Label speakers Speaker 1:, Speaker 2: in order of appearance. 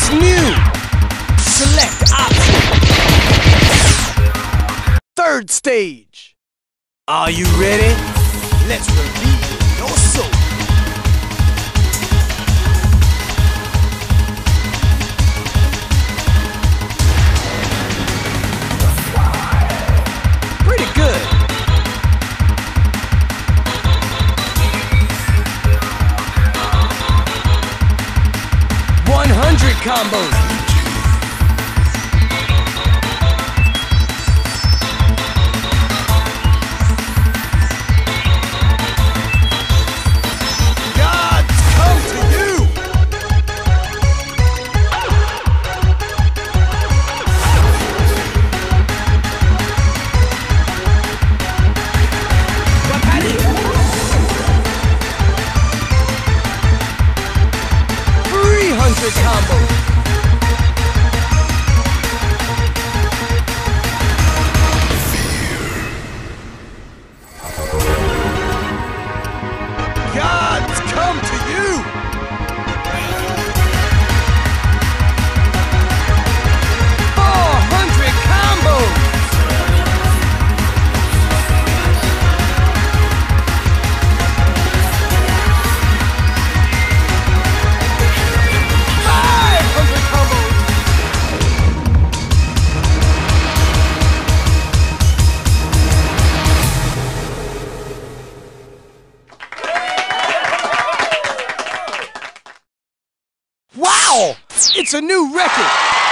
Speaker 1: What's new? Select option. Third stage. Are you ready? Let's reveal your soul. Pretty good. 100 combos. Gods come to you. What had it? 300 combos. Gods come to you! 400 combos! Wow! It's a new record!